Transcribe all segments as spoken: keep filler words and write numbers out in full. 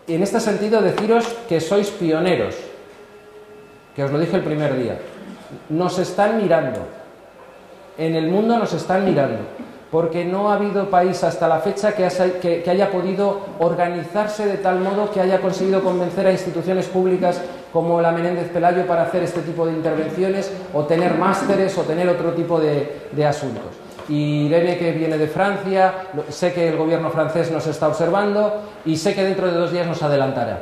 y en este sentido deciros que sois pioneros, que os lo dije el primer día. Nos están mirando, en el mundo nos están mirando, porque no ha habido país hasta la fecha que, haya, que, que haya podido organizarse de tal modo que haya conseguido convencer a instituciones públicas como la Menéndez Pelayo para hacer este tipo de intervenciones, o tener másteres, o tener otro tipo de, de asuntos. Y Irene, que viene de Francia, sé que el gobierno francés nos está observando y sé que dentro de dos días nos adelantará.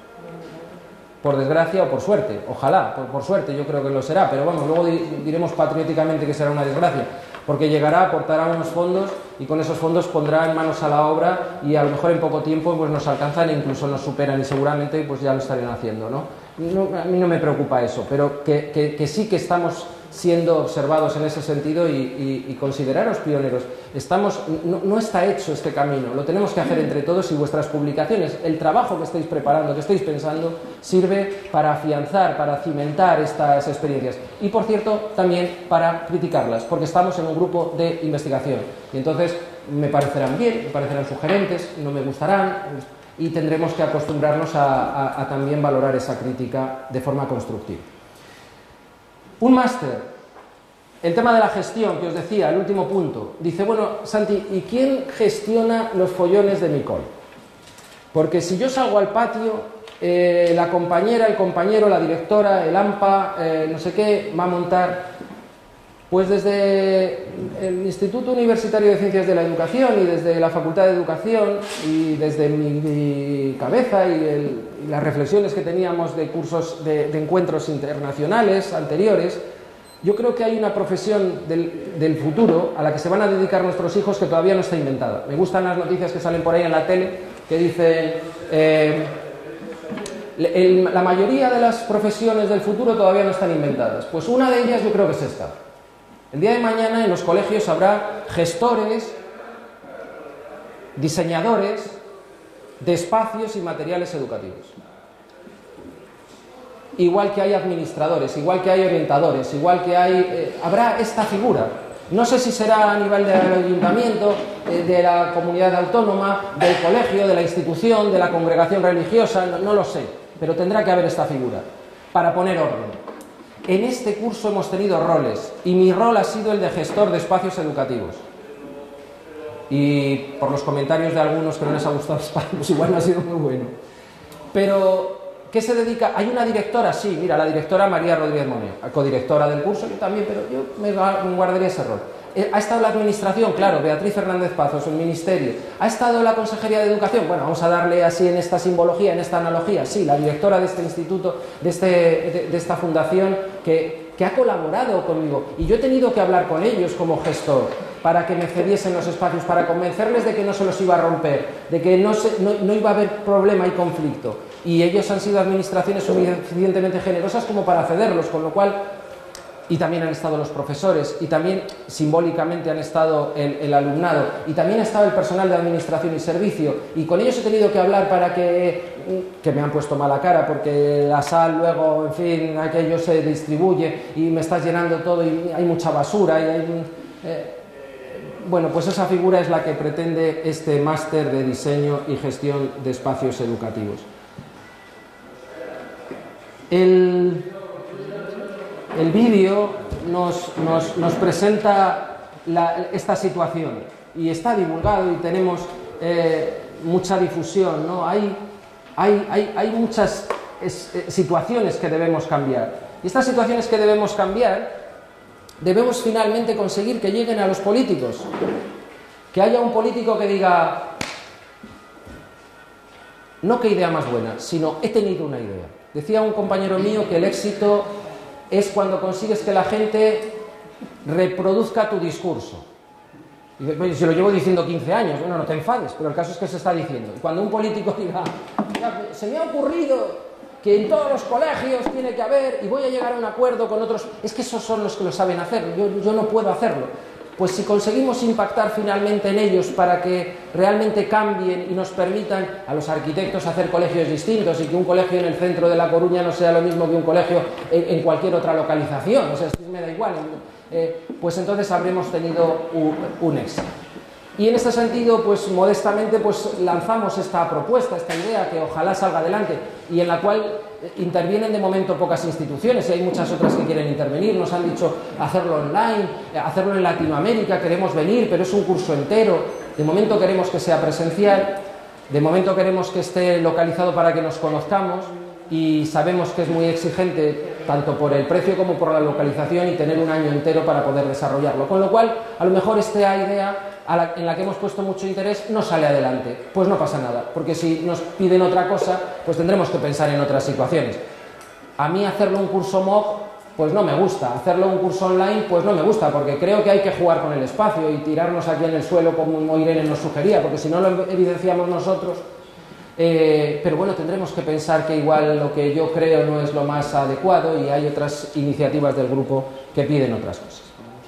Por desgracia o por suerte, ojalá, por, por suerte, yo creo que lo será, pero vamos, luego di, diremos patrióticamente que será una desgracia, porque llegará, aportará unos fondos y con esos fondos pondrá en manos a la obra y a lo mejor en poco tiempo pues nos alcanzan e incluso nos superan y seguramente pues ya lo estarían haciendo, ¿no? No, a mí no me preocupa eso, pero que, que, que sí que estamos siendo observados en ese sentido y, y, y consideraros pioneros. Estamos, no, no está hecho este camino, lo tenemos que hacer entre todos y vuestras publicaciones, el trabajo que estáis preparando, que estáis pensando, sirve para afianzar, para cimentar estas experiencias y, por cierto, también para criticarlas, porque estamos en un grupo de investigación y entonces me parecerán bien, me parecerán sugerentes, no me gustarán y tendremos que acostumbrarnos a, a, a también valorar esa crítica de forma constructiva. Un máster, el tema de la gestión, que os decía, el último punto. Dice, bueno, Santi, ¿y quién gestiona los follones de mi cole? Porque si yo salgo al patio, eh, la compañera, el compañero, la directora, el AMPA, eh, no sé qué, va a montar... Pues desde el Instituto Universitario de Ciencias de la Educación y desde la Facultad de Educación y desde mi, mi cabeza y, el, y las reflexiones que teníamos de cursos de, de encuentros internacionales anteriores, yo creo que hay una profesión del, del futuro a la que se van a dedicar nuestros hijos que todavía no está inventada. Me gustan las noticias que salen por ahí en la tele que dicen... Eh, el, la mayoría de las profesiones del futuro todavía no están inventadas. Pues una de ellas yo creo que es esta. El día de mañana en los colegios habrá gestores, diseñadores de espacios y materiales educativos. Igual que hay administradores, igual que hay orientadores, igual que hay... Eh, habrá esta figura. No sé si será a nivel del ayuntamiento, eh, de la comunidad autónoma, del colegio, de la institución, de la congregación religiosa, no, no lo sé, pero tendrá que haber esta figura para poner orden. En este curso hemos tenido roles y mi rol ha sido el de gestor de espacios educativos. Y por los comentarios de algunos que no les ha gustado pues igual no ha sido muy bueno. Pero, ¿qué se dedica? Hay una directora, sí, mira, la directora María Rodríguez Moneo, codirectora del curso, yo también, pero yo me guardaría ese rol. Ha estado la administración, claro, Beatriz Fernández Pazos, el ministerio. Ha estado la Consejería de Educación, bueno, vamos a darle así en esta simbología, en esta analogía, sí, la directora de este instituto, de, este, de, de esta fundación, que, que ha colaborado conmigo. Y yo he tenido que hablar con ellos como gestor, para que me cediesen los espacios, para convencerles de que no se los iba a romper, de que no, se, no, no iba a haber problema y conflicto. Y ellos han sido administraciones suficientemente generosas como para cederlos, con lo cual... Y también han estado los profesores, y también simbólicamente han estado el, el alumnado, y también ha estado el personal de administración y servicio, y con ellos he tenido que hablar para que, que me han puesto mala cara, porque la sal luego, en fin, aquello se distribuye, y me estás llenando todo, y hay mucha basura, y hay... Eh, bueno, pues esa figura es la que pretende este máster de diseño y gestión de espacios educativos. El... El vídeo nos, nos, nos presenta la, esta situación y está divulgado y tenemos eh, mucha difusión, ¿no? Hay, hay, hay, hay muchas es, eh, situaciones que debemos cambiar. Y estas situaciones que debemos cambiar, debemos finalmente conseguir que lleguen a los políticos. Que haya un político que diga, no qué idea más buena, sino he tenido una idea. Decía un compañero mío que el éxito... es cuando consigues que la gente reproduzca tu discurso. Y dices, si lo llevo diciendo quince años, bueno, no te enfades, pero el caso es que se está diciendo. Y cuando un político diga, se me ha ocurrido que en todos los colegios tiene que haber, y voy a llegar a un acuerdo con otros, es que esos son los que lo saben hacer, yo, yo no puedo hacerlo. Pues si conseguimos impactar finalmente en ellos para que realmente cambien y nos permitan a los arquitectos hacer colegios distintos y que un colegio en el centro de La Coruña no sea lo mismo que un colegio en, en cualquier otra localización, o sea, me da igual, eh, pues entonces habremos tenido un, un éxito. Y en este sentido, pues modestamente, pues lanzamos esta propuesta, esta idea que ojalá salga adelante y en la cual intervienen de momento pocas instituciones y hay muchas otras que quieren intervenir. Nos han dicho hacerlo online, hacerlo en Latinoamérica, queremos venir, pero es un curso entero. De momento queremos que sea presencial, de momento queremos que esté localizado para que nos conozcamos y sabemos que es muy exigente tanto por el precio como por la localización y tener un año entero para poder desarrollarlo. Con lo cual, a lo mejor esta idea a la, en la que hemos puesto mucho interés no sale adelante. Pues no pasa nada, porque si nos piden otra cosa, pues tendremos que pensar en otras situaciones. A mí hacerlo un curso M O O C, pues no me gusta. Hacerlo un curso online, pues no me gusta, porque creo que hay que jugar con el espacio y tirarnos aquí en el suelo como Irene nos sugería, porque si no lo evidenciamos nosotros. Eh, pero bueno, tendremos que pensar que igual lo que yo creo no es lo más adecuado y hay otras iniciativas del grupo que piden otras cosas.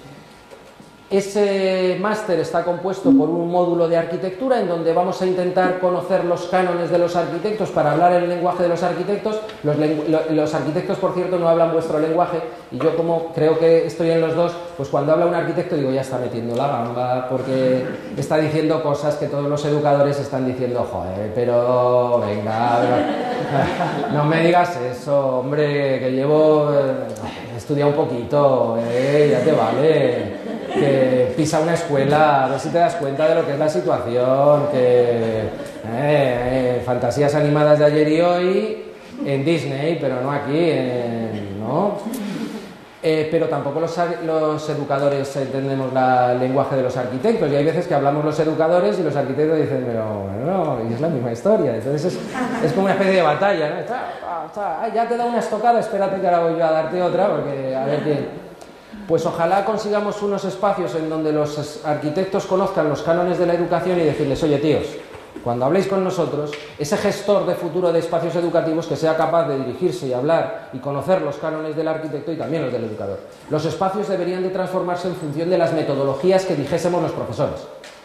Ese máster está compuesto por un módulo de arquitectura en donde vamos a intentar conocer los cánones de los arquitectos para hablar el lenguaje de los arquitectos. Los, los arquitectos, por cierto, no hablan vuestro lenguaje y yo, como creo que estoy en los dos, pues cuando habla un arquitecto digo, ya está metiendo la gamba porque está diciendo cosas que todos los educadores están diciendo, joder, pero venga, pero, no me digas eso, hombre, que llevo he estudiado un poquito, eh, ya te vale. Que pisa una escuela, a ver si te das cuenta de lo que es la situación, que eh, eh, fantasías animadas de ayer y hoy en Disney, pero no aquí, eh, ¿no? Eh, pero tampoco los, los educadores entendemos el lenguaje de los arquitectos y hay veces que hablamos los educadores y los arquitectos dicen, pero bueno, y es la misma historia, entonces es, es como una especie de batalla, ¿no? Está, está, ya te da una estocada, espérate que ahora voy yo a darte otra, porque a ver quién... Pues ojalá consigamos unos espacios en donde los arquitectos conozcan los cánones de la educación y decirles, oye tíos, cuando habléis con nosotros, ese gestor de futuro de espacios educativos que sea capaz de dirigirse y hablar y conocer los cánones del arquitecto y también los del educador. Los espacios deberían de transformarse en función de las metodologías que dijésemos los profesores.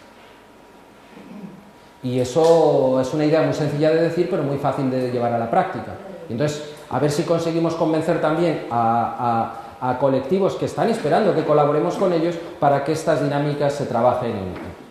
Y eso es una idea muy sencilla de decir, pero muy fácil de llevar a la práctica. Y entonces, a ver si conseguimos convencer también a... a a colectivos que están esperando que colaboremos con ellos para que estas dinámicas se trabajen en